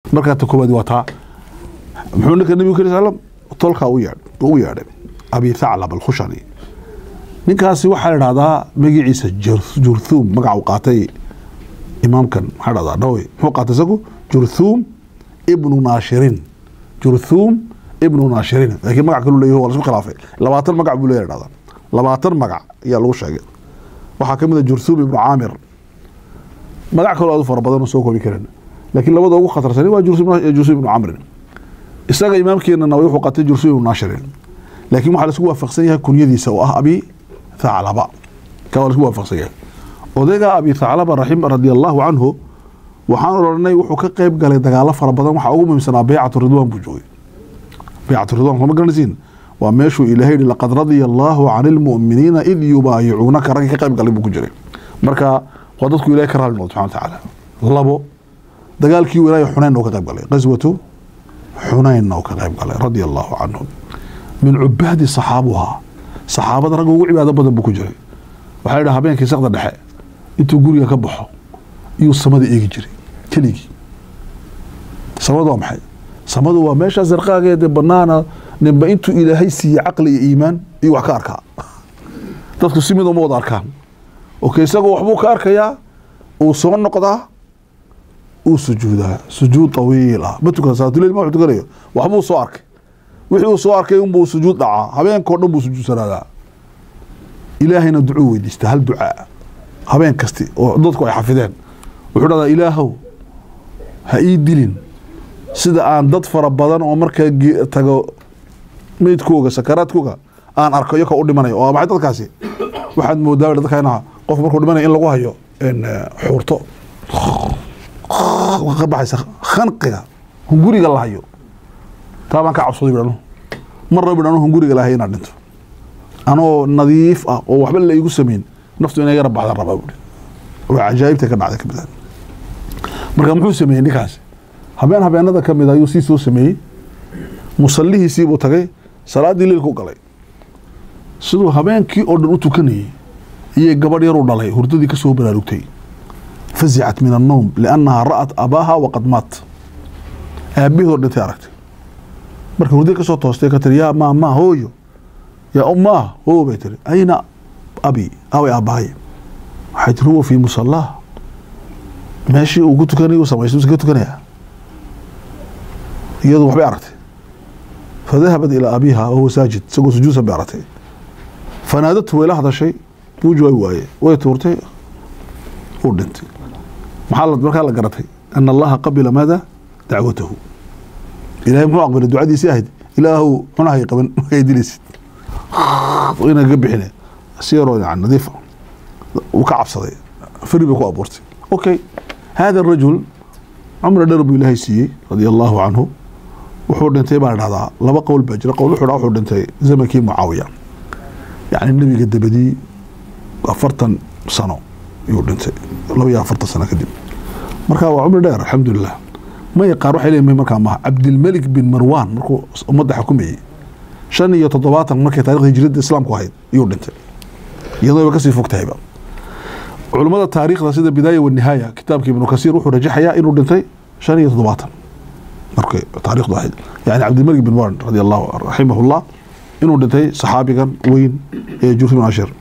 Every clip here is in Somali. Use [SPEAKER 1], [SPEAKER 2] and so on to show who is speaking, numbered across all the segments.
[SPEAKER 1] markaa ta koowaad waa taa muxuu ninka nabiga kale sallam tolka u yeedhay abi thaclab al-khushani ninkaasi waxaa la yidhahdaa magaciisa jurthum magaca uu qaatay imaamkan maxaa dhahdaa dhawe muxuu qaatay isagu jurthum ibnu naashirin laakiin magac kalu leeyahay waa la isku khilaafay 20 magac buu leeyahay dhahdaa 20 magac ayaa lagu sheegay waxaa ka mid ah jurthum ibnu caamir magac kale aad u fara badan oo soo koobi karin laakiin labada ugu khatarsan waa jurthum ibnu caamir isaga imaamkeena wuxuu qaatay jurthum ibnu naashirin laakiin waxaa la isku waafaqsan yahay kunyadiisa oo ah abi thaclaba ka waa la isku waafaqsan yahay odayga abi thaclaba radiyallahu anhu waxaan oranay wuxuu ka qayb galay dagaalo fara badan waxa ugu muhiimsanaa bay'atu ridwaan buu joogay bay'atu ridwaan ma garanaysiin waa meeshuu ilaahay laqad radiyallahu 'anil mu'minina id yubayi'unaka rag ka qayb galay buu ku jiray marka waa dadku ilaahay ka raali noqdo subhanahu wa ta'ala labo dagaalkii wilaaya xunayn oo ka qayb galay qaswatu xunayn oo ka qayb galay radiyallahu anhu min ubaadi saxaabada rag ugu cibaado badan buu ku jiray waxa la habeenkii saqda dhexe intuu guriga ka baxo iyo samada eegi jiray keligi samadu waa maxay samadu waa meesha zarqaageeda banaana ninba intuu ilaahay siiyo aqli iyo iimaan iyo wax ka arkaa dadku si mid uma wada arkaan oo isagoo waxbuu ka arkayaa uu soo noqdaa uu sujuudaa sujuud tawiil ah ma tukada salaatuleil ma tukanayo waxbuu soo arkay wixii uu soo arkay unbuu sujuud dhacaa habeenkoo dhan buu sujuudsanaadaa ilaahayna ducuu weydiistaa hal ducaa habeen kasti oo dadku ay xafideen wuxuu dhahdaa ilaahow ha ii dilin sida aan dad fara badan oo markaa tago meydkooga sakaraadkooga aan arko iyaga u dhimanayo oo maxay dadkaasi waxaad moodaa dadkayna qof markuu dhimanayo in lagu hayo xuurto ka baxaysa khanqiga hunguriga la hayo taabaan ka cabsaday bidhano marna bidhano hunguriga la hayo inaad dhinto anoo nadiif ah oo waxba la igu sameyn naftu inay yara baxda rabaa buuri waa cajaa'ibta ka dhacday kamid marka muxuu sameeyay ninkaas habeenada kamid ayuu sii soo sameeyay musallihiisii buu tagay salaadii leelku ku galay sidoo habeenkii oo dhan u tukanayay iyo gabadh yar u dhalay hurdadii ka soo baraarugtay fazi'at min an-nawm li'annaha ra'at abaha wa qad mat aabihii dhintay aragtay markii hurdadii ka soo toostay ka tiri yaa maama hooyo yaa umma hoo bay tiri ayna abi aw abaay waxay tiri huwa fi musalla meeshii uu ku tukanayo sameeyay ka tukanaya iyadoo waxbay aragtay فذهبت إلى أبيها وهو ساجد سقو سجود سبارته فنادته إلى هذا الشيء وجوه واي ويتورتي ودنتي محل بركة قرتي أن الله قبل ماذا دعوته إلهي مو أقبل الدعاء دي ساهد إلهه هنا هي قبل يدرس وهنا قبل هنا سيروا يعني نظيفة وكعب صدي فريبك وأبورتي أوكي هذا الرجل عمر درب إلهي سي رضي الله عنه wuxuu dhintay baa dhahdaa laba qowl baa jira qowl wuxuu dhintay zamankii Muawiya yani nabiga dabadii 40 sano ayuu dhintay 40 sano kadib marka waa umar dheer alxamdulillah ma yaqaan waxa leeyahay marka ma Abdul Malik bin Marwan markuu umada xukumayay 75 markii taariikhda hijrada islaamku ahayd ayuu dhintay iyadoo ka sii fogtayba culimada taariikhda sida bidaaya wa nihaaya kitaabkii ibn Kasiir wuxuu rajaxayaa inuu dhintay 75 markay taariikhdu ahayd yani Abdul Malik bin Marwan radiyallahu rahimahullah inuu dhintay saxaabigan weyn ee Jurth ibn Ashir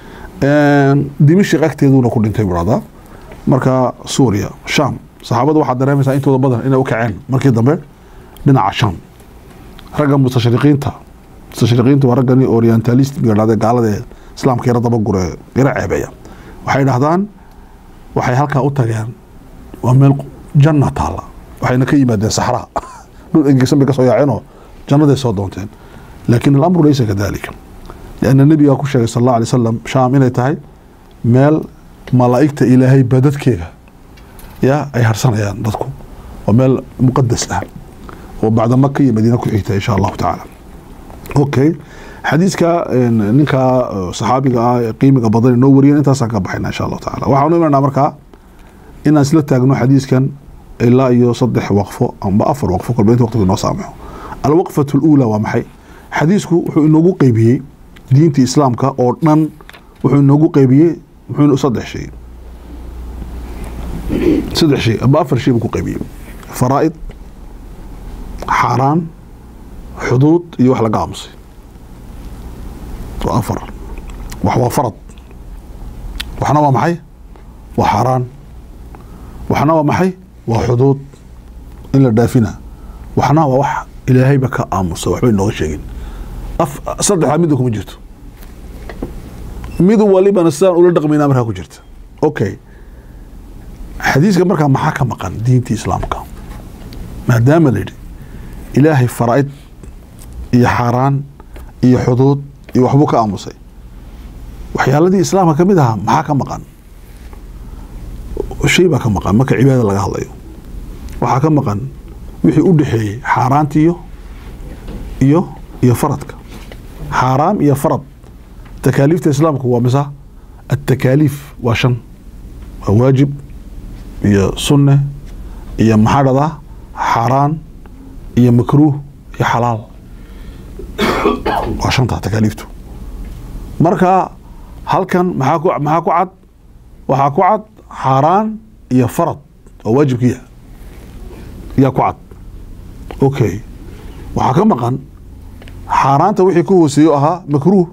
[SPEAKER 1] Dimashq agteeduna ku dhintay brada marka Suuriya Sham saxaabadu waxa dareemaysaa intooda badan inay u kaceen markii dambe dhinaca Sham ragga mustashriqiinta waa raggani orientalist bilaada gaalada islaamka yara daba gure yara ceebaya waxay dhahdaan waxay halka u tageen waa meel janna taala waxayna ka yimaadeen saxraa dhul engesan bay ka soo yaaceen oo jannaday soo doonteen laakiin al-amru laysa kadalika لأن النبي يقول صلى الله عليه وسلم شام إنه تاي مال ملائكة إلهي بدتكيها يا أي هرسنا يا ندكم ومال مقدس لها وبعد مكة مدينة كحيتها إن شاء الله تعالى أوكي حديثك نكا صحابي قيمة بدل نورين أنت سانك بحنا إن شاء الله تعالى وحنا من أمريكا إن أسلت تجنو حديث كان إلا يصدح وقفه أم بأفر وقفه كل بيت وقت النصامع الوقفة الأولى ومحي حديثك إنه قيبيه diinta islaamka oo dhan wuxuu noogu qaybiyay wuxuu saddex shay ama afar shay ku qaybiyay faraa'id حاران حدود يوح لقامصي وأفر وحوا فرض وحنا ومحي وحاران وحنا ومحي وحدود إلا دافنا وحنا وح إلهي بك آموس وحبين نوغ الشيقين صدح ميدوكم جرتو ميدو ولي بنستان أولا دقمين أمرها كو جرت أوكي حديث مركا محاكا مقان دينتي إسلامك ما دام لدي إلهي فرائد إيا حاران إيا حدود إيا وحبوك آموسي وحيالدي إسلامك كمدها محاكا مقان الشيء باكا مقان مكا عبادة لغا هلايو وحاكا مقان وحي أدحي حارانتي إيا فرضك حرام إيا فرض تكاليف إسلامك هو مسا التكاليف وشن واجب إيا سنة إيا محارضة حرام إيا مكروه إيا حلال وشن تكاليفته مركا هل كان محاكو عد وحاكو عد حرام إيا فرض واجب كيها إيا كعد أوكي وحاكا مقان حارانتا وحي كوه سيوها مكروه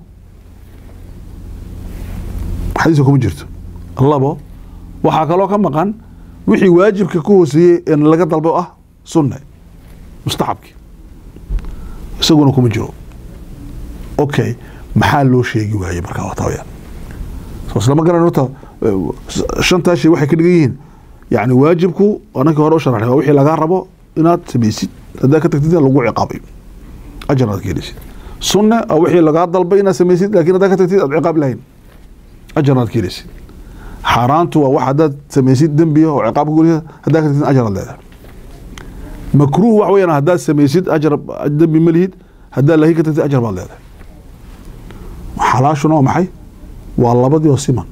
[SPEAKER 1] حديثكم جرت الله بو وحاكا لو كمقان وحي واجبك كوه سيوه إن لقد طلبه سنة مستحبك سيقولكم جرو أوكي محال لو شيء وهي مركا وطاويا لما قلنا نوتا شنتا شيء وحي كدقيين يعني واجبكو أنا كهرو شرح وحي لقا ربو إنات سبيسيد هذاك تكتيد لقوع عقابي أجرات كيليسيد سنة أو وحي لقا ضلبينا سميسيد لكن هذاك تكتيد عقاب لهين أجرات كيليسيد حارانتو وحدات سميسيد دنبيه وعقاب كيليسيد هذاك تكتيد أجرات لهين مكروه وحوينا هذا سميسيد أجر دنبي مليد هذا لهيك تكتيد أجرات لهين حلاشنا ومحي والله بدي وسيما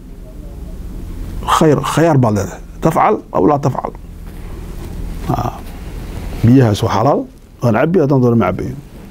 [SPEAKER 1] خيار بعد هذا تفعل أو لا تفعل بيها سو حلال ونعبي أتنظر معبي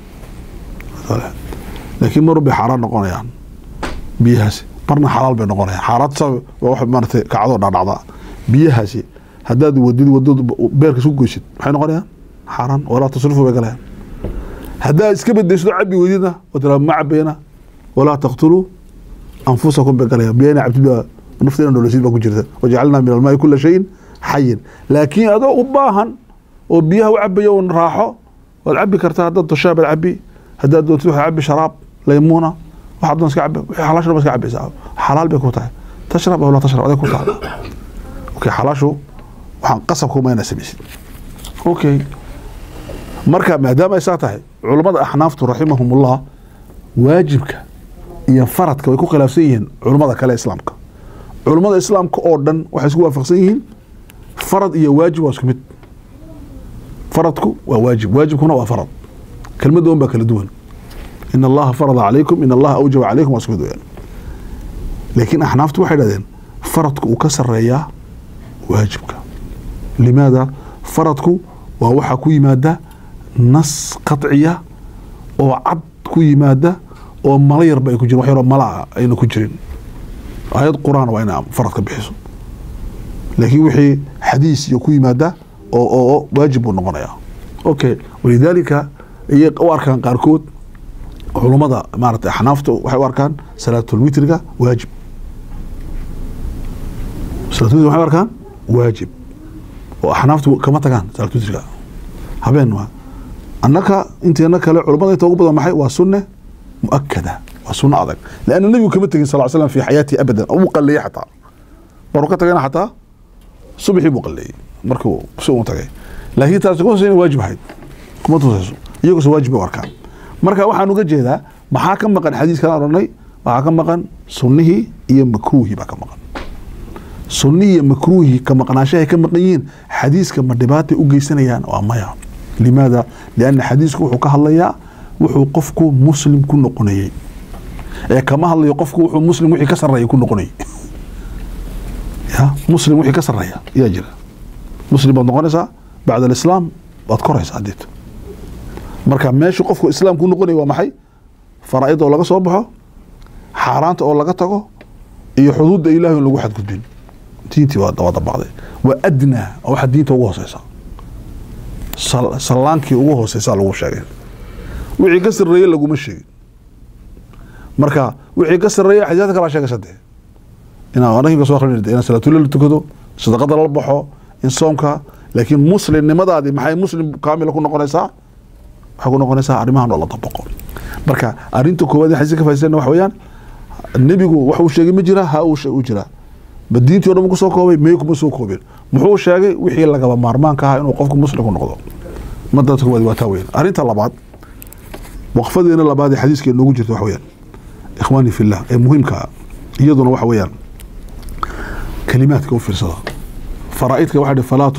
[SPEAKER 1] لكن مروا بحرام نقول يعني بيها سي برنا حلال بنقول يعني حارات صار واحد مرت كعضو دعضة بيها سي هداد ودود بيرك سوق جيشت حين نقول يعني حرام ولا تصرفوا بقولها هداد سكبت ديشتو عبي ودينا وترى معبينا ولا تقتلوا أنفسكم بقولها بينا عبد نفتنا دولسيد بكو جرتا وجعلنا من الماء كل شيء حي لكن هذا وباهن وبيها وعبي يوم راحو والعبي كرتا هذا الشاب العبي هذا دوتو عبي شراب ليمونه واحد ناس كعبي حلاش بس كعبي حلال بكو تاع تشرب ولا تشرب هذا كله اوكي حلاشو waxaan qasabku ma nasabis okay marka maadaama ay saatahay culimada ahnaaftu rahimahumullah waajibka iyo faradka way ku khilaafsan yihiin culimada kale islaamka علماء الإسلام كأردن وحسوا فقسيين فرض إيا واجب واسكمت فرضكم وواجب واجب هنا وفرض كلمة دون بكل دون إن الله فرض عليكم إن الله أوجب عليكم واسكمتوا يعني لكن أحنافت واحدة دين فرضك وكسر رياه واجبك لماذا فرضك ووحى كوي مادة نص قطعية وعد كوي مادة وملير بأيكو جرين وحيرا ملع أين كجرين آيات قرآن وين فرضك بحسن لكن وحي حديث يكوي مادة أو واجب ونقنيا أوكي ولذلك هي أركان قاركود علماء مارت أحنافته وحي أركان صلاة الوتر واجب صلاة الوتر وحي أركان واجب وأحنافته كما تكان صلاة الوتر هبين أنك أنك علماء يتوقف محي وسنة مؤكدة وسنة أضك لأن النبي كمتك صلى الله عليه وسلم في حياتي أبدا أو مقلي حتى بركتك حتى صبحي مقلي مركو سو متغي لكن تاسكو سين واجب حيد كما توسو ييغو واجب واركان marka waxaan uga jeedaa maxaa ka maqan xadiis kala oranay waxa ka maqan sunnihi iyo makruuhi ba ka maqan sunnihi iyo makruuhi ka maqnaashahay ka maqayin xadiiska ma dhibaato u geysanayaan waa maya limaada liana xadiisku wuxuu ka hadlayaa wuxuu qofku muslim ku noqonayay ee kama hadlayo qofku wuxuu muslim wixii ka sareeyay ku noqonayay ya muslim wixii ka sareeya yaa jira muslim baad noqonaysaa bacda alislaam waad koraysaa haddeed marka meesha qofku islaamku noqonay waa maxay faraa'id oo laga soo baxo xaaraanta oo laga tago iyo xuduudda ilaahay in lagu xadgudbin diintii waa dabaqday wa adna waxa diinta ugu hooseysa salaankii ugu hooseysaa lagu sheegay wixii ka sarreeyay laguma sheegin marka wixii ka sarreeyay xadiiska kala sheegay saddex ina wanaagga soo akhrinayay in salaatuul tukado sadaqada la baxo in soomka laakiin muslimnimadaadi maxay muslim kaamil ku noqonaysaa waxa ku noqonaysaa arrimahan oo la dabaqo marka arinta koowaad xadiiska ka faa'iideysan wax weeyaan nabigu waxa uu sheegay ma jira ha uu jira badiintii oo dhan ku soo koobay meeku soo koobeen muxuu sheegay wixii laga maarmaanka ah inuu qofku muslim ku noqdo madada koowaad waa taa weyn arinta labaad waqfadeena labaad xadiiska noogu jirto wax weeyaan ikhwani fillah ee muhiimka iyaduna wax weeyaan kalimaadka u fiirsada faraa'idka waxa fala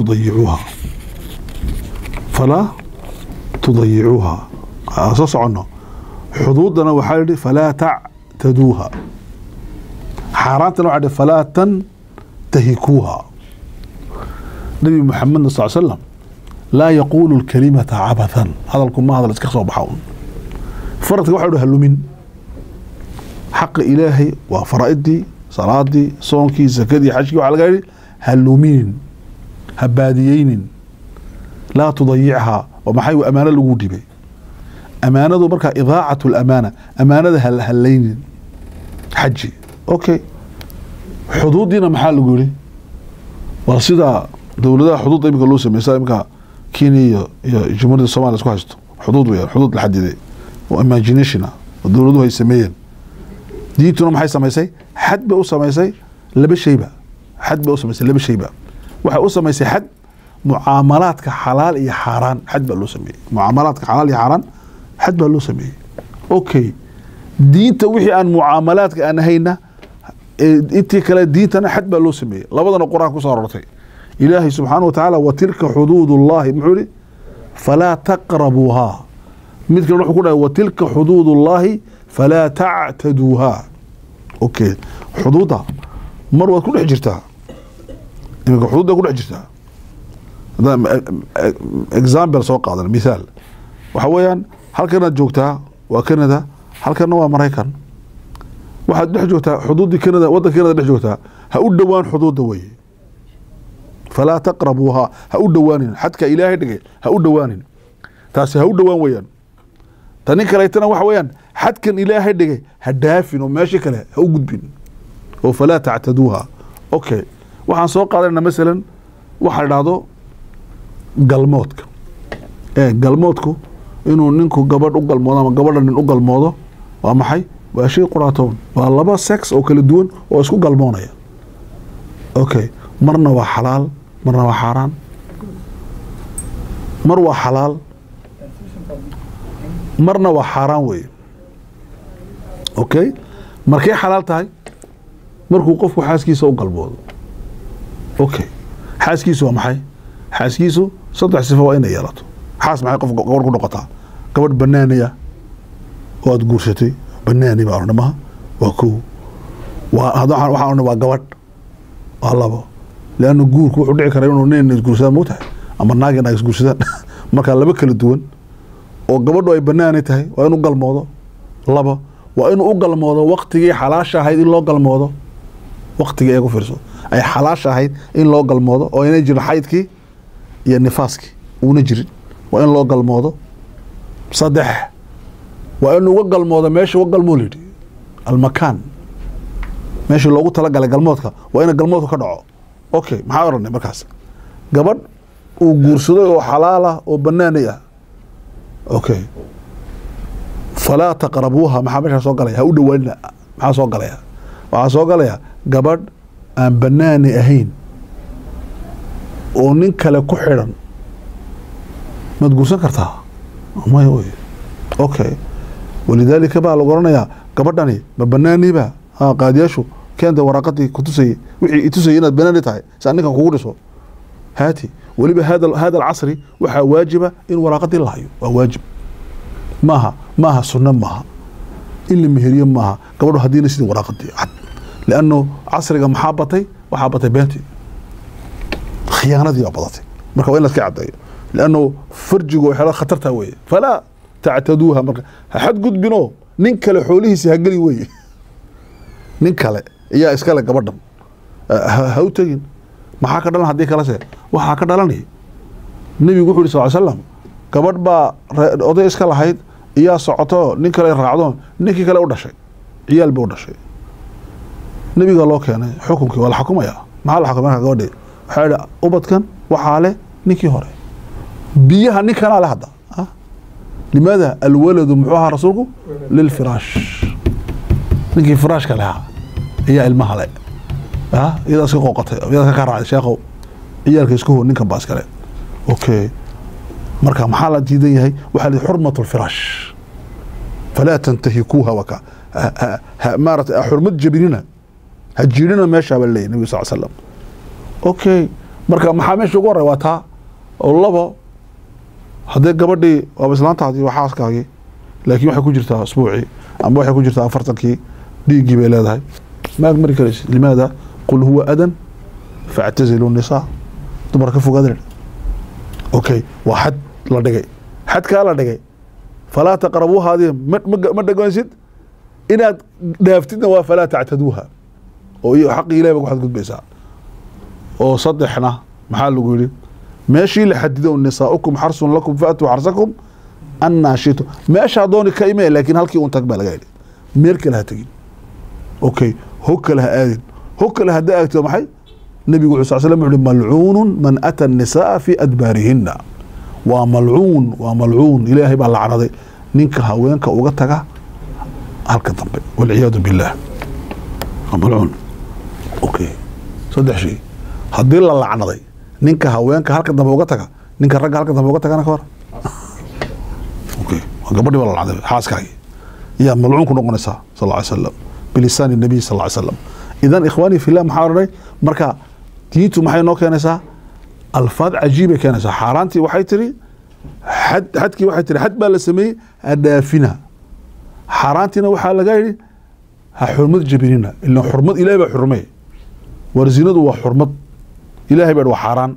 [SPEAKER 1] tudayicuha asasocno xuduudana waxa yidhi fala ta'taduha حاراتنا وعد فلا تنتهكوها نبي محمد صلى الله عليه وسلم لا يقول الكلمة عبثا هذا الكم هذا الاسكخ بحاول فرط واحد هلومين حق إلهي وفرائدي صلاتي صونكي زكدي حجي وعلى غيري هلومين هباديين لا تضيعها ومحيو أمانة الوجودي بي أمانة بركة إضاعة الأمانة أمانة هلين حجي اوكي حدودنا maxaa lagu yiri waa sida dawladaha xuduud imika loo sameeyay imika Kenya iyo Jamhuuriyadda Soomaaliya isku haysto xuduud weeyaan xuduud la xadiday oo imagination dawladuhu ay sameeyeen diintuna maxay sameysay xad bay u sameysay laba shayba waxa u sameysay xad muamalaadka xalaal iyo xaraan xad baa loo sameeyay muamalaadka xalaal iyo xaraan xad baa loo sameeyay okay diinta wixii aan muamalaadka aan hayna intii kale diintana xad baa loo sameeyay labadana quraan ku soo rartay ilaahi subhanahu wa ta'ala wa tilka xuduudullahi muxuri fala taqrabuha midka wuxuu ku dhahay wa tilka xuduudullahi fala ta'taduha okay xuduuda mar waad ku dhex jirtaa imika xuduuda ku dhex jirtaa example soo qaadan misaal waxa weeyaan halkana joogtaa waa Canada halkana waa Mareykan waxaad dhex joogtaa xuduudii Canada wadanka Canada dhex joogtaa ha u dhawaan xuduuda way fala taqrabuha ha u dhawaanin xadka ilaahay dhigay ha u dhawaanin taasi ha u dhawaan weeyaan tani kaleetana waxa weeyaan xadkan ilaahay dhigay ha dhaafin oo meesha kale ha u gudbin oo fala ta'taduha okay waxaan soo qaadanaa midalan waxa dhacdo galmoodka galmoodku inuu ninku gabadh u galmoodo ama gabadha nin u galmoodo waa maxay waa shay quraatoon waa laba sex oo kala duwan oo isku galmoonaya okay marna waa xalaal marna waa xaraan mar waa xalaal marna waa xaraan weey okay markay xalaal tahay markuu qofku xaaskiisa u galmoodo okay xaaskiisu waa maxay xaaskiisu saddex sifo waa inay yeelato xaas maxay qof gabadh ku noqotaa gabadh banaanaya oo aad guursatay banaani baa ornamaha waa koo waxaan waa gabadh waa labo laana guurku wuxuu dhici karaa inuu nin isguursadaan moo tahay ama naagin ay isguursadaan marka laba kala duwan oo gabadhu ay banaani tahay waa inuu galmoodo laba waa inuu u galmoodo waqtigii xalaasha ahayd in loo galmoodo waqtigii ay ku fiirso ay xalaasha ahayd in loo galmoodo oo inay jirin xaydkii iyo nifaaskii uuna jirin waa in loo galmoodo saddex waa inuu uga galmoodo meesha uga galmoolid almakaan meesha loogu talagalay galmoodka waa in galmoodku ka dhaco okay maxaa oranay markaas gabadh uu guursaday oo xalaal ah oo banaanay ah okay fala taqrabuha maxaa meesha soo galaya ha u dhawaanina maxaa soo galaya waxaa soo galaya gabadh aan banaani ahayn oo nin kale ku xidhan mad guursan kartaa maya wey okay walidaalika baa lagu oranayaa gabadhani ma banaani ba qaadiyaashu keenta waraaqadii ku tusayay wixii itusayay inaad banaani tahay saa ninkan kugu dhiso haati waliba hada alcasri waxaa waajiba in waraaqadii la hayo waa waajib maaha sunno maaha in la meheriyo maaha gabadhu haddiina sidii waraaqadii cad lianno casriga maxaa batay waxaa batay beentii khiyaanadii baa badatay marka waa in laska caddeeyo lianno farjigu waxyaala khatartaa weeye falaa تعتدوها مركا حد قد بنو نين كله حوليه سهجلي وي نين كله يا إسكاله قبضن هاو تجين ما حكى دلنا هديك كلا سه وحكى دلني النبي يقول صلى الله عليه وسلم gabadh baa oday iska lahayd iyaa socoto nin kale raacdo ninkii kale u dhashay ciyaal buu dhashay nabiga loo keenay xukunkii wala xukumaya maxaa la xukumay gabadhi waxa ila ubadkan waxa leh ninkii hore biyaha ninkana la hada لماذا الولد معها رسولك للفراش نكي فراش كلها هي المها لي اذا سقو قطي اذا كرع شيخو عيالك اسكو نينكا باس كله اوكي marka maxaa la diidan yahay waxa la xurmatul firaash fala tantahikuha waka maarat xurmad jabirina hajirina meesha balay nabi sallallahu alayhi wasallam okay marka maxaa meesha ugu horay waa taa oo labo hadee gabadhii waa islaantaadii waxa askaagii laakiin waxa ku jirtaa usbuuci ama waxa ku jirtaa afartankii dhiigii bay leedahay ma mari karaysid limaada qul huwa adan fa'tazilu an-nisaa dumarka fogaadeen okay waxad la dhigay xadka la dhigay fala taqrabu hadii ma dhagoonsid inaad dhaaftidna waa fala ta'taduha oo iyo xaq ilaahay waxaad gudbaysaa oo saddexna maxaa lagu yiri ماشي لحددوا نساؤكم حرص لكم فأتوا حرصكم أن شئتم ماشي هذوني كلمة لكن هلكي أنتك بلغايلي ميرك لها تجي أوكي هوك لها آذن هوك لها دائك محي النبي صلى الله عليه وسلم ملعون من أتى النساء في أدبارهن وملعون إلهي بالله عرضي نينك هاوينك وغتك هلك طبي والعياذ بالله وملعون أوكي صدق شيء هدي الله لعنضي ninka haweenka halka dambe uga taga ninka ragga halka dambe uga tagana ka hor okay gabadhi wala lacday xaaskaagi ya malcuun ku noqonaysa sallallahu alayhi wasallam bilisaan nabi sallallahu alayhi wasallam idan ikhwani fillah maxaaray marka diintu maxay noo keenaysaa alfaad ajiibe keenaysaa xaaraantii waxay tiri xadkii waxay tiri xad baa la sameeyay adaafina xaaraantina waxa laga yiri ha xurmad jabirina illa xurmad ilaahay ba xurmay warzinadu waa xurmad إلهي بعد وحران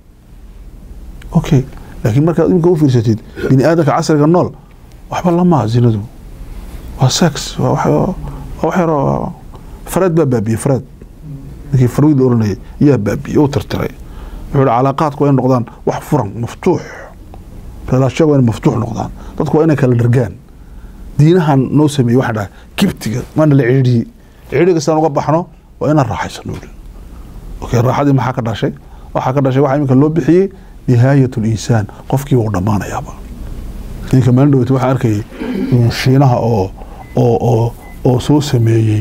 [SPEAKER 1] أوكي لكن مركز يمكن في ستيد بني آدم عصر النول وحب الله ما زينده وسكس وحر فرد بابي فرد لكن فريد أورني يا بابي أو ترتري يقول علاقات كوين نقدان وحفرن مفتوح فلا شيء وين مفتوح نقدان تذكر إنك الرجال دينها نوسمي واحدة كبتي ما أنا العيدي عيدي قصنا نقبحنا وأنا الراحة يسنون اوكي راحدي ما حكى داشي waxa ka dhashay waxa imika loo bixiyay nihayatul insaan qofkii uu dhamaanayaaba ninka meel dhow waxa arkay shiinaha oo soo sameeyay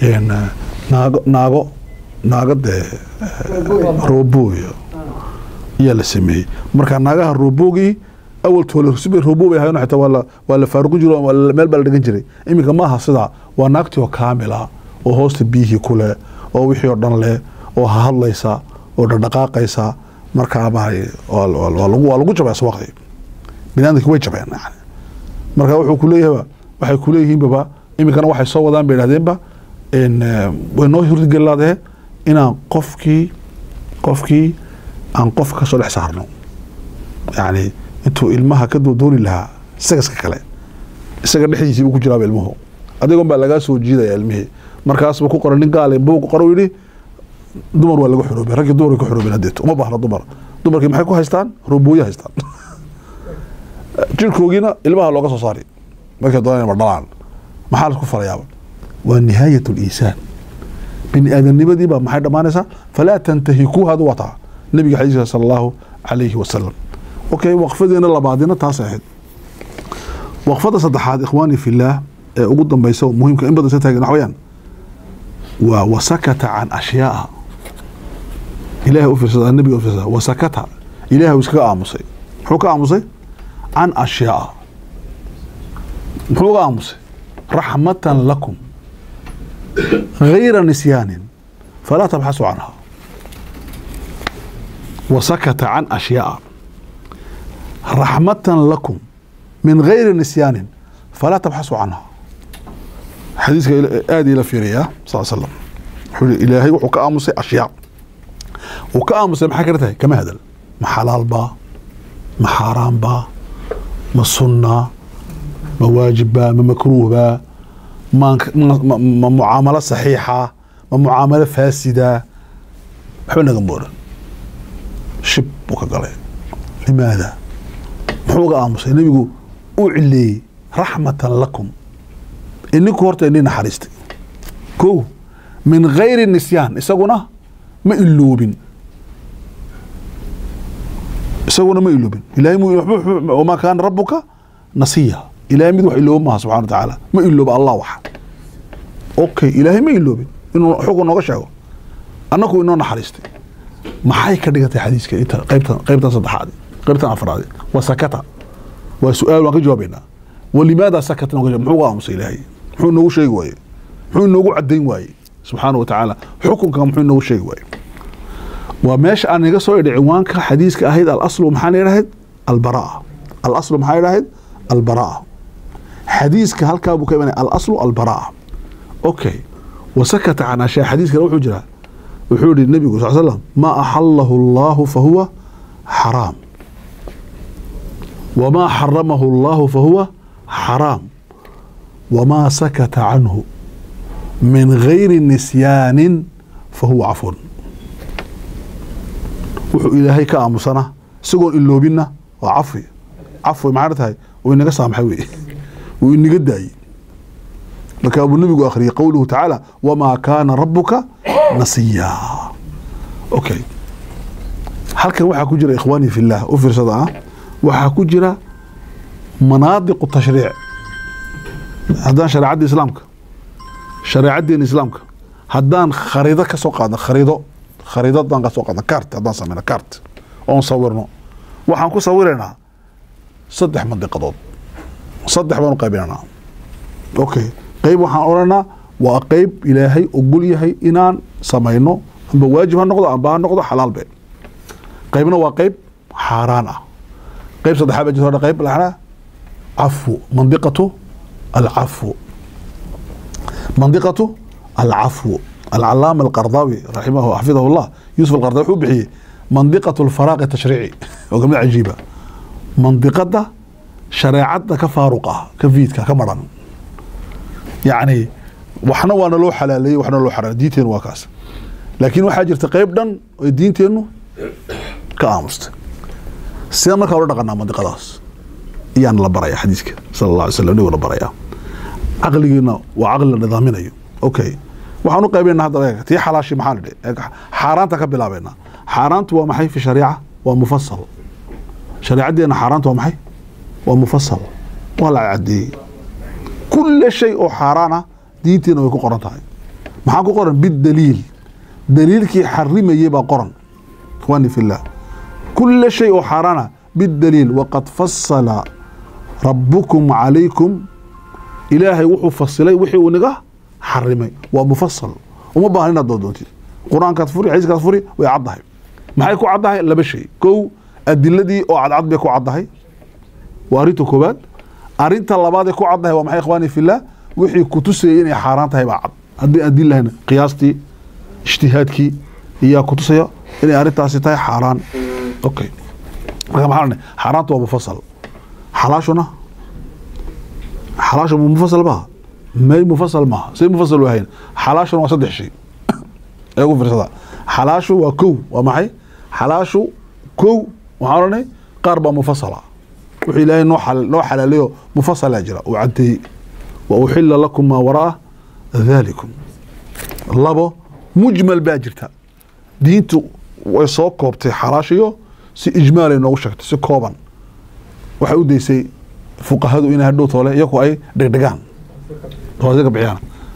[SPEAKER 1] naagada robooyo iyo la sameeyay marka naagaha roboogi awal toolo sibay robooy hayno xitaa wala faaruq jiro meel bal dhigan jiray imika ma aha sida waa naagti oo kaamila oo hoosta bihi kule oo wixii oo dhan leh oo hadlaysa oo dhaqaaqaysa marka waa lagu jabay suuqay binaadamku way jabeen marka wuxuu ku leeyahay waxay ku leeyihiin baba imikana waxay soo wadaan bay yiraahdeenba in way noo hirgalaadee inaan qofkii aan qof ka soo dhex saarno yani intuu ilmaha ka dooni lahaa isaga kale isaga dhexdiisa uu ku jiraa ilmuhu adigoon baa laga soo jiiday ilmihi markaas uu ku qoran nin gaal buu ku qoran yiri dumar waa lagu xoroobay rag dumar ku xoroobay hadeeto uma baahna dumarkii maxay ku haystaan robooyo haystaan jirkoogina ilmaha looga soo saari markay doonayaan ma dhalaan maxaa la ku farayaaba waa nihayatul insaan bin aadamnimadi ba maxay dhamaanaysaa fala tantahiku hadu wata nabiga xadiiska sallallahu alayhi wasallam okay waqfadina labaadina taas ahayd waqfada saddexaad ikhwani fillah ee ugu dambayso muhiimka in badan sa taagan waxyaan وسكت عن أشياء إلهي أفسد النبي أفسد وسكت إلهي وسكت آمسي حكى آمسي عن أشياء حكى آمسي رحمة لكم غير نسيان فلا تبحثوا عنها وسكت عن أشياء رحمة لكم من غير نسيان فلا تبحثوا عنها حديث آدي لفيريا صلى الله عليه وسلم حول إلهي وكأمسي أشياء وكأمسي ما حكرتها كما هذا ما حلال با ما حرام با ما سنة ما واجب با ما مكروه با ما معاملة صحيحة ما معاملة فاسدة حولنا جمهور شب وكقلي لماذا؟ محوغا آموس النبي أعلي رحمة لكم إنكم هرت إني نحرستي كو من غير النسيان إساقنا ما إلوبين إلهي وما كان ربك نسيا إلهي مدوح إلوب ما سبحانه وتعالى ما إلوب الله واحد أوكي إلهي ما إلوبين إنه حقه نغشعه أنكو إنه نحرستي ما حي كدغتي حديثك انت قيبتان صدحادي قيبتان افرادي وسكت وسؤال وان جوابنا ولماذا سكت محو امس الهي محو نو شيء واي محو نو عدين واي سبحانه وتعالى حكمك محو نو شيء واي وماش ان iga soo dhicin waanka xadiiska ahayd al-aslu maxaan yiraahd al-baraa al-aslu maxaan yiraahd al-baraa xadiiska halka buu ka imanay al-aslu al-baraa okay وسكت عن اشياء حديثك wuxuu jiraa وحول النبي صلى الله عليه وسلم ما أحله الله فهو حرام وما حرمه الله فهو حرام وما سكت عنه من غير نسيان فهو عفو وحو إلهي كأمسنا سيقول إلوبنا وعفو معارتها وإنك سامحوي وإنك داي لك أبو النبي آخر قوله تعالى وما كان ربك نسيا اوكي halkan waxa ku jira ikhwani fillah oo fiirsada waxa ku jira مناطق التشريع hadaan shariicadda islaamka hadaan khariido ka soo qaadno khariidadan ka soo qaadno carte hadaan sameeyno carte oo sawirno waxaan ku sawiraynaa saddex mandiqadood baan u qaybinaa okay qayb waxaan oranaa waa qayb ilaahay ogol yahay inaan sameeyno amba waajib ha noqdo amba ha noqdo xalaal be qaybna waa qayb xaaraan ah qayb saddexaad baa jirta qayb laana عفو منطقة العفو العلامة القرضاوي رحمه حفظه الله يوسف القرضاوي حبحي منطقة الفراغ التشريعي وقمنا عجيبة منطقة شريعتنا كفاروقة كفيتك كمرن يعني وحنا وانا لو حلالي وحنا لو حرام دينتين واكاس لكن waxaa jirta qayb dhan oo diinteenu ka aamusta sida marka hore dhaqanaa mandiqadaas iyaan la baraya xadiiska sallallahu alayhi wasallam la baraya aqligiina waa aqli nidaaminayo okay waxaanu qaybeynaa hadda tii xalaashi maxaa la dhigay xaaraanta ka bilaabeena xaaraantu waa maxay fi shariica waa mufassal shariicadeena xaaraantu waa maxay waa mufassal wala cadii كل شيء حارانا دينتنا ويكون قرن تاعي maxaa قرن بالدليل دليلك حرم يبقى قرن اخواني في الله كل شيء حارانا بالدليل وقد فصل ربكم عليكم إلهي وحو فصلي وحي ونقه حرمي ومفصل وما باهلنا دودونتي قرآن كتفوري عيز كتفوري ويعضها ما هيكو عضها إلا بشي كو الدلة دي أو عض بيكو عضها واريتو كوبات أرنت اللباد كو عضها ومحي إخواني في الله وحي كتوسي إني حارانتها بعض هدي أدلة هنا قياستي اجتهادكي هي كتوسي إني أرنتها سيتاي حاران أوكي حارانت ومفصل حلاشنا حلاشنا مفصل بها ما مفصل معها سي مفصل وهين حلاشنا وصدح شيء أقول في الصدق حلاشو وكو ومحي حلاشو كو وحارني قاربة مفصلة وحي لهي نوع حلاليه مفصل أجرى وعدي وأحل لكم ما وراء ذلكم اللبو مجمل باجرتا دينتو ويصوك كوبتي حلاشيو سي إجمالي نوع شكت سي كوبان waxay u deysay fuqahadu in hadhow toole iyagu ay dhigdhigaan toosaka bixiyaan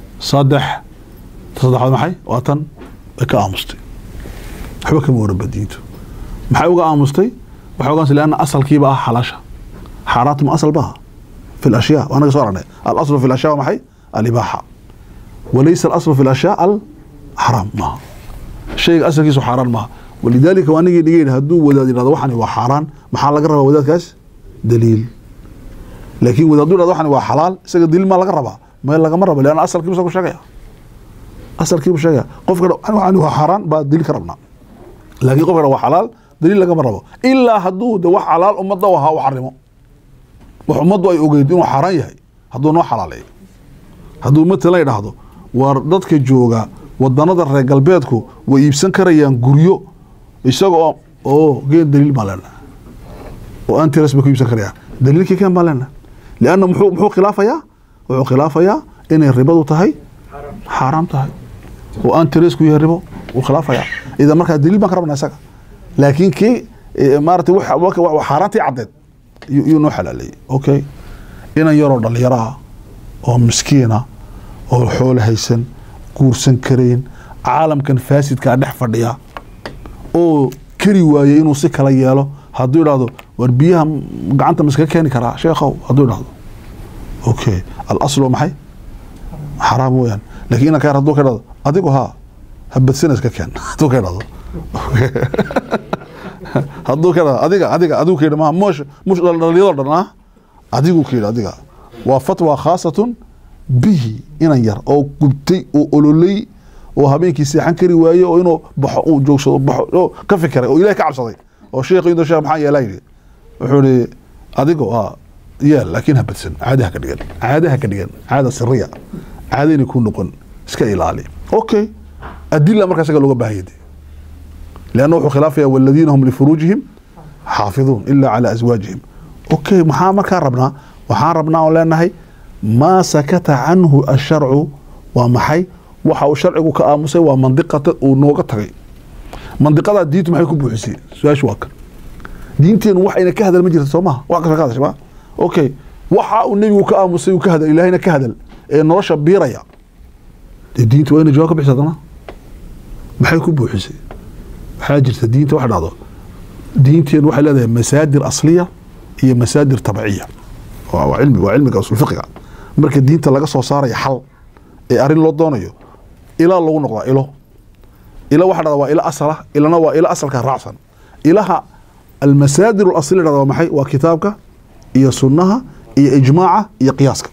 [SPEAKER 1] saddexaad maxay waatan ka aamustay waxba kama warba diintu maxay uga aamustay waxa uga aslaan asalkiiba ah xalaasha xaraatu asal baha في الاشياء وانا صارنا الاصل في الاشياء maxay الاباحه وليس الاصل في الاشياء الحرام ما شيء اصلkiisu حرام ما ولذلك وانيغي dhigeen haduu wadaad yiraahdo waxani waa xaraan maxaa laga rabaa wadaadkaas دليل لكن وإذا دول هذا هو حلال سجد دليل ما لقى ربع ما لقى مرة لأن أصل كيف سوى شجع أصل كيف شجع قف كده أنا هو حرام بعد دليل كربنا لكن قف كده هو حلال دليل لقى مرة إلا هدو ده حلال أمضى وها وحرمه وحمضوا يوجدون حرام يهي هدو نوع حلال هدو مثل لا ينهضوا وردتك الجوجا والدنادر رجال بيتكو ويبسن كريان جوريو يسقوا جين دليل ما لنا وأنت رسمك يبسك ريا دليلك كان بالنا لأنه محو خلافة يا وخلافة يا إن الربا تهي حرام تهي وأنت رزق يهربه وخلافة يا إذا ما كان دليل ما قربنا سكا لكن كي مارتي وحارتي عدد ينوحل عليه أوكي إن يرى اللي يراها أو مسكينة أو حول هيسن كورسن كرين عالم كان فاسد كان نحفر ليها أو كري وايه إنه سكة لياله هادو يرادو وربيها قعنت مسكة كاني كرا شيخو هادو يرادو أوكي الأصل ومحي حرام ويان لكن أنا كان هادو كرادو أديكو ها هبت سنة سكة كان هادو كرادو هادو كرادو أديك أدو كرادو ما مش الرياضة أديكو كرادو أديك وفتوى خاصة به إن ير أو قبتي أو أولولي oo habeenkii seexan kari waaye oo inuu baxo uu joogsado baxo oo ka fikiray oo ilaahay ka cabsaday oo sheekhu inuu sheekh maxaa yeelay wuxuu yiri adigo yeel laakiin habadsan caadaha ka dhigan caada sirriya caadina ku noqon iska ilaali okay adilla markaas laga looga baahiyay لانه هو خلاف يا والذين هم لفروجهم حافظون الا على ازواجهم اوكي maxaa markaa rabnaa waxaan rabnaa oo leenahay ما سكت عنه الشرع ومحي waxa uu sharcigu ka aamusay waa mandiqada uu nooga tagay mandiqada diintu maxay ku buuxisay su'aashu waa kan diinteen wax ayna ka hadal ma jirto Soomaa wax ka shaqada shaba okay waxa uu nabigu ka aamusay uu ka hadal ilaahayna ka hadal ee nolosha biiraya diintu waa inay jawaab ka bixsadana maxay ku buuxisay waxa jirta diinta wax dhacdo diinteen waxa leedahay masaadir asliya iyo masaadir tabciya waa cilmiga usul fiqhiga marka diinta laga soo saarayo xal ee arin loo doonayo إلى الله نقطة إلى واحد هذا وإلى أصله إلى نوع إلى أصل كرأسا إلها المسادر الأصلية هذا محي وكتابك هي سنها هي إجماعة هي قياسك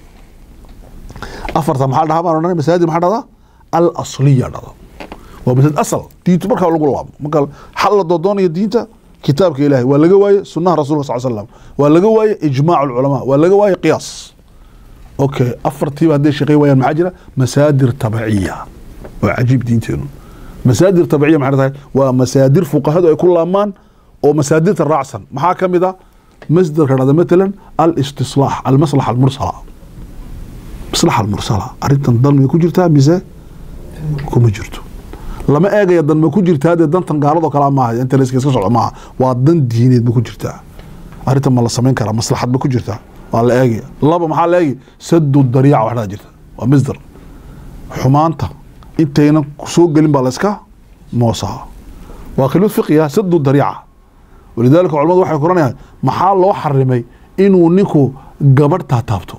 [SPEAKER 1] أفرت محل هذا ما مسادر محل هذا الأصلية هذا ومسد أصل دين تبرك ولا الله مقال حل الضدون يدينته كتابك إلهي ولا جواي سنة رسول الله صلى الله عليه وسلم ولا جواي إجماع العلماء ولا جواي قياس أوكي أفرت هذا الشيء ويا المعجلة مسادر تبعية وعجيب دينتين مسادر طبيعيه معناتها ومسادر فقهاء يكون امان ومسادر الرأسا محاكم اذا مصدر هذا مثلا الاستصلاح المصلحه المرسله مصلحه المرسله اريدن ضل ما كجرتا بيزا كما جرتو لما ايغا يدن ما كجرتا دنتن غالدو كلا ما انت ريسك اسكو سوق ما وا دن دينيد ما كجرتا اريدن ما لا سمين كرا مصلحه ما كجرتا ولا ايغي لبا maxaa la eegi sadu dariica waxna jirta waa masdar xumaanta intayna soo galin baa la iska moosaa waa khilaaf fiqhiya sadu dariica walidaalka culimadu waxay qoranayaan maxaa loo xarimay inuu ninku gabadh taabto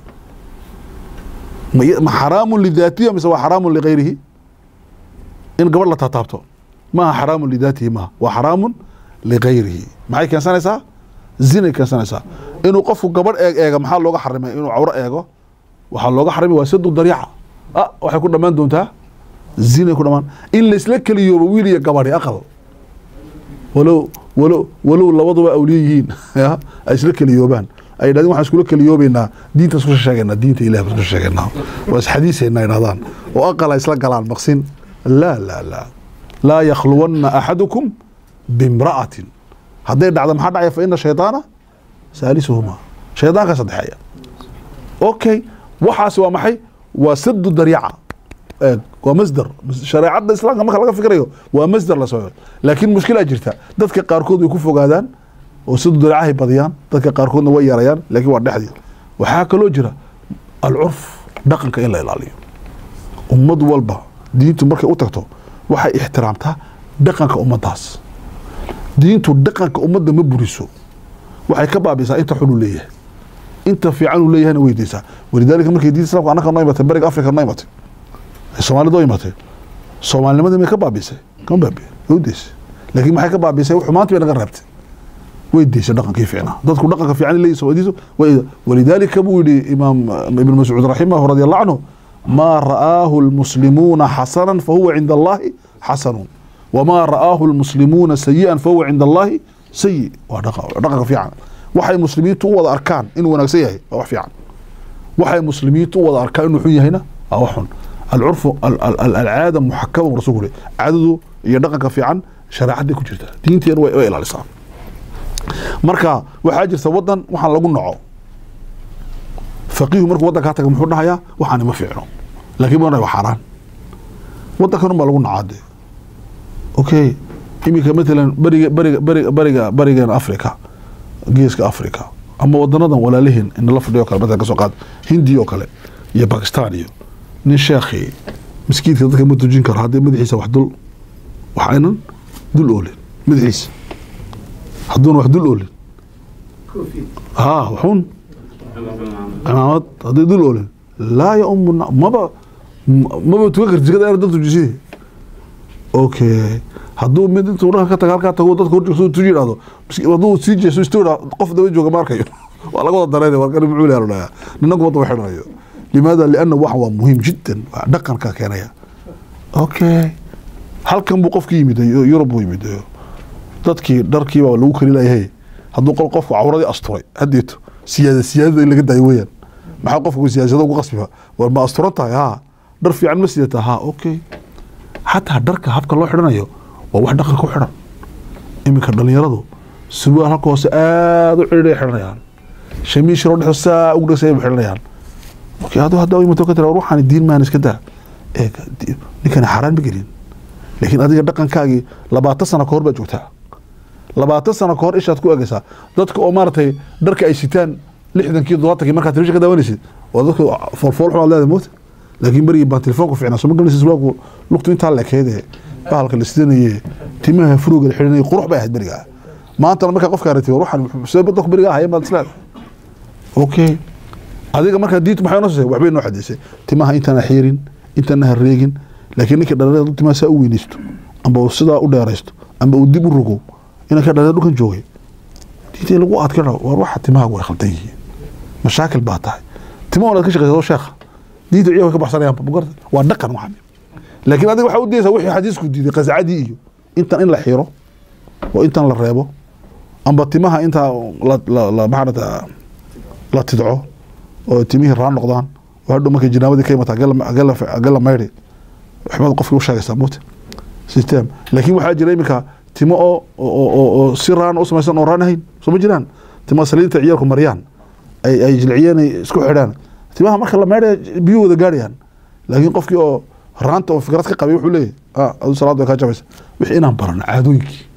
[SPEAKER 1] ma xaraamun lidaatihi mise waa xaraamun lighayrihi in gabadh la taabto ma xaraamun lidaatihi ma waa xaraamun lighayrihi maxay keensanaysaa zina keensanaysaa inuu qofku gabadh eega maxaa looga xarimay inuu cawro eego waxa looga xarimay waa sadu dariica waxay ku dhamaan doontaa زين يكون أمان إلا إسلاك اليوم ويلي قباري أقل ولو لوضوا أوليين يا إسلاك اليوبان أي لازم واحد يقول لك اليوم إن دين تسوي شاقنا دين إله تسوي شاقنا بس حديث إن هذا وأقل إسلاك قلان مقصين لا يخلون أحدكم بامرأة هذا يدعى محد عيا فإن الشيطان ثالثهما شيطان كسد حياة أوكي وحاسوا محي وسد الدريعة ومصدر شريعه الاسلام ما خلق فكريه ومصدر لا سوى لكن مشكله جرتا dadka qaarkood way ku fogaadaan oo sidoo daracahay badiyaan dadka qaarkoodna way yarayaan laakiin waa dhaxdii waxa kale oo jira al-urf dhaqanka in la ilaaliyo ummad walba diintu markay u tagto waxay ixtiraamtaa dhaqanka ummadaas diintu dhaqanka ummadda ma buriso waxay ka baabisaa inta xulu leeyahay inta fiican u leeyahayna weydiisaa walidaalka markay diinta islaamka anaka nooymatay bariga afrika nooymatay الصومالي دو يمتى الصومالي لماذا ما كبابيسه كم بابي وديس لكن ما حكى بابيسه وحمانت بين غربت ويديس دقن كيف انا ددكو دقن في عن اللي سويديسو ولذلك بولي امام ابن مسعود رحمه رضي الله عنه ما رآه المسلمون حسنا فهو عند الله حسن وما رآه المسلمون سيئا فهو عند الله سيء ودقن في عن وحي المسلمين تو وضع اركان انه وناغسي yahay wax fiican waxay muslimiintu wada arkaan inuu xun yahayna waa xun العرف العاده محكمه ورسوله عدده iyo dhaqanka fiican sharaacada ku jirta diinteena way ilaalisa marka waxaa jirta wadan waxaan lagu naco faqiihu markuu wadanka taga muxuu dhahayaa waxaan ma fiicno laakiin ma waa xaraan wadankan ma lagu nacaade okay imika مثلا bariga Afrika geeska Afrika ama wadanadan walaalihiin in la fadhiyo kala badal ka soo qaad Hindi oo kale iyo Pakistan iyo nin sheekhi miskiinka dadka ma tujin karo hadii madaxiisa wax dul waxaynan dul oolin madaxiisa hadduna wax dul oolin waxun amaamad hadii dul oolin laa ya umuna maba tuga karjigada ay dad tujisay okay hadduu mid intuu dhanka ka taga halkaa tago dadka horjoogsoo tuji yidhaahdo hadduu sii jeeso istoodha qof daba jooga ma arkayo waa laga wada dareynaya waa kan mucuuli aanu dhahaa ninanku wadda waxidhanayo limaada lianna waxa waa muhiim jiddan waa dhaqanka keenaya okay halkan buu qofki yimidayo yurub buu yimidayo dadkii dharkii baa lagu kari layahay hadduu qofku cawradii asturay haddeeto siyaadada in laga daayo weeyaan maxaa qofku siyaasada ugu qasbiba war ma asturan tahay haa dhar fiican ma sidata haa okay xataa dharka habka loo xidhanayo waa wax dhaqan ku xidhan iminka dhalinyaradu surwaal halka hoose aad u cidhiidhay xidhanayaan shamiish loo dhexo saa ugu dhasay xidhanayaan okay aduu hadda u imato ka tira ruuxani diin maan iska daa ninkani xaraan ma gelin laakiin adiga dhaqankaagii 20 sano ka hor baad joogtaa 20 sano ka hor ishaad ku egaysaa dadka oo maartay dharka ay sitaan 60kii 70kii markaa telefishinka daawanaysid waa dadka foolfool xun leedahay mood laakiin bari baan telefoonku fiicnaa soo ma galaysid surwaalku luqtu inta la keeday bahalka la sidanaye timaha furuuga la xiranay qurux bay ahayd bariga maanta marka qofka aragtay ruuxan sabab dadku bariga ahaayeen baad islaam okay adiga marka diid maxay noo soo waxbay noo xadiisay timaha intaan xiirin intaan hareegin laakiin ninka dhalinyarada timaha saa u weynaysto amba sida u dheeraysto amba u dib u rugo ina ka dhalinyarada dhulkan joogay diidii lagu adkaro war waxa timaha way khaldan yihiin mashaakil baa tahay timaha wala ka shaqeeyo sheekh diidu ciyaha ka baxsanayaan bugarta waa dhaqan waxa laakiin adiga waxa u deeyay wixii xadiisku diiday qasacadi iyo intan in la xiro oo intan la reebo amba timaha inta la baxrada la tidco oo timihi raan noqdaan waa hadhow markay jinaabadii ka imaata agala mayri waxbaad qofkii u sheegaysaa moota system laakiin waxaa jira iminka timo oo si raan u samaysan oo raan ahayn soo ma jiraan timo saliinta ciyaalku mariyaan ay jilciyeen isku xidhaan timaha marka la mayri biyo wada gaarayaan laakiin qofkii oo raanta oo fikrad ka qabay wuxuu leeyahay adu salaad way ka jabaysa wixii inaan barano caadooyinkii